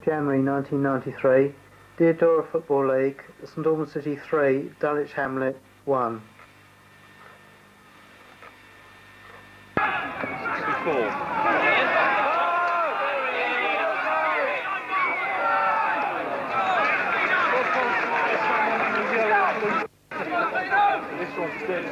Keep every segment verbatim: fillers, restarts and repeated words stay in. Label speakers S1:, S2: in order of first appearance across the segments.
S1: January nineteen ninety-three, Deodora Football League, St Albans City three, Dulwich Hamlet one.
S2: sixty-four. This one's good.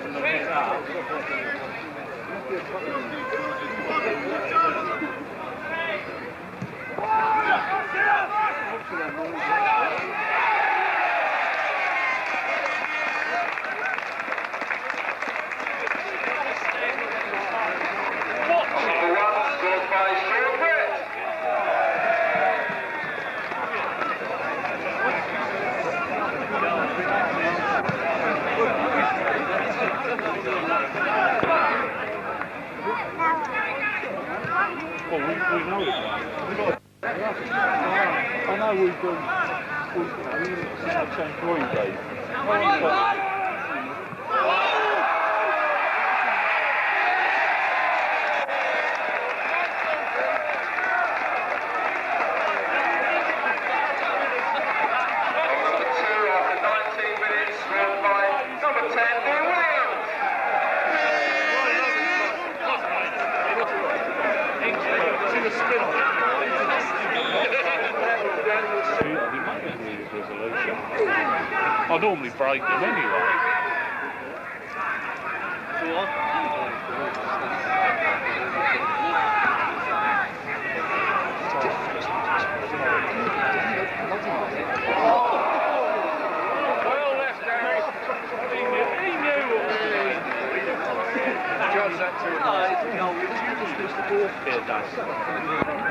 S2: Well, we, we know it. I know we've done, we've, you know, we have changed Roy days. I normally break them anyway. Well, that's down. He knew. He knew. Judge that too. No, it's the ball here, Dad.